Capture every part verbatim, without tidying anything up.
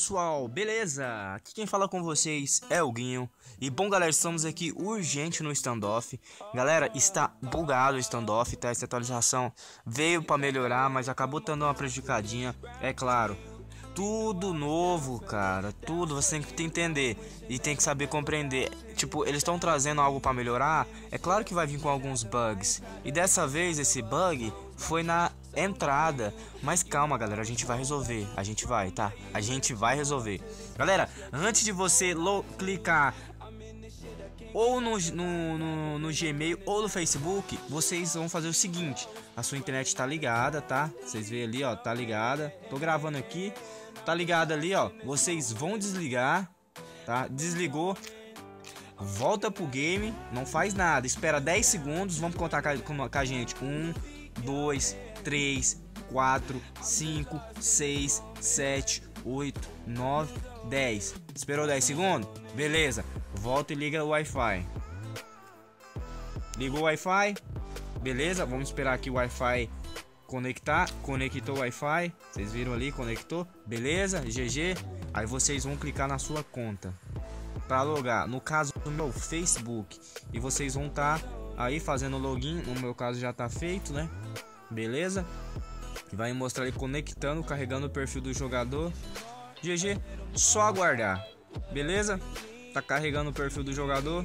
pessoal, beleza? Aqui quem fala com vocês é o Guinho. E bom galera, estamos aqui urgente no standoff. Galera, está bugado o standoff, tá? Essa atualização veio para melhorar, mas acabou dando uma prejudicadinha, é claro. Tudo novo, cara, tudo você tem que entender e tem que saber compreender. Tipo, eles estão trazendo algo para melhorar, é claro que vai vir com alguns bugs. E dessa vez esse bug foi na entrada, mas calma galera, a gente vai resolver, a gente vai, tá? A gente vai resolver. Galera, antes de você clicar ou no, no, no, no Gmail ou no Facebook, vocês vão fazer o seguinte: a sua internet tá ligada, tá? Vocês veem ali, ó, tá ligada. Tô gravando aqui, tá ligado ali, ó. Vocês vão desligar, tá? Desligou, volta pro game, não faz nada, espera dez segundos. Vamos contar com, com a gente: um, dois, três, quatro, cinco, seis, sete, oito, nove, dez. Esperou dez segundos? Beleza. Volta e liga o Wi-Fi. Ligou o Wi-Fi. Beleza. Vamos esperar aqui o Wi-Fi conectar. Conectou o Wi-Fi. Vocês viram ali, conectou. Beleza. G G. Aí vocês vão clicar na sua conta para logar. No caso do meu Facebook. E vocês vão estar tá aí fazendo login. No meu caso já tá feito, né? Beleza. Vai mostrar ele conectando, carregando o perfil do jogador. G G. Só aguardar. Beleza. Tá carregando o perfil do jogador.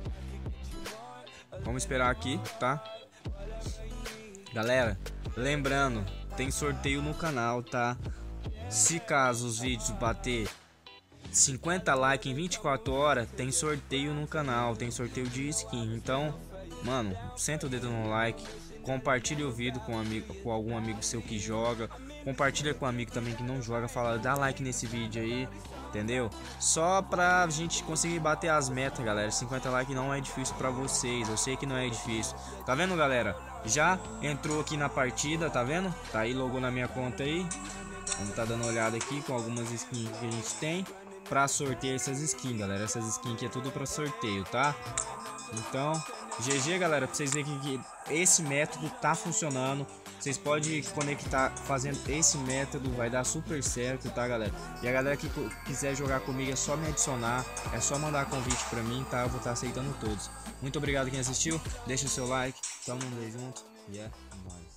Vamos esperar aqui, tá? Galera, lembrando, tem sorteio no canal, tá? Se caso os vídeos bater cinquenta likes em vinte e quatro horas, tem sorteio no canal, tem sorteio de skin. Então, mano, senta o dedo no like, compartilhe o vídeo com um amigo, com algum amigo seu que joga, compartilha com um amigo também que não joga, fala, dá like nesse vídeo aí, entendeu? Só pra gente conseguir bater as metas, galera. Cinquenta likes não é difícil pra vocês, eu sei que não é difícil. Tá vendo, galera? Já entrou aqui na partida, tá vendo? Tá aí, logou na minha conta aí. Vamos tá dando uma olhada aqui com algumas skins que a gente tem pra sorteio essas skins, galera. Essas skins aqui é tudo pra sorteio, tá? Então, G G, galera, pra vocês verem que esse método tá funcionando. Vocês podem conectar fazendo esse método, vai dar super certo, tá, galera? E a galera que quiser jogar comigo é só me adicionar, é só mandar convite pra mim, tá? Eu vou estar aceitando todos. Muito obrigado quem assistiu, deixa o seu like, tamo junto e é nóis.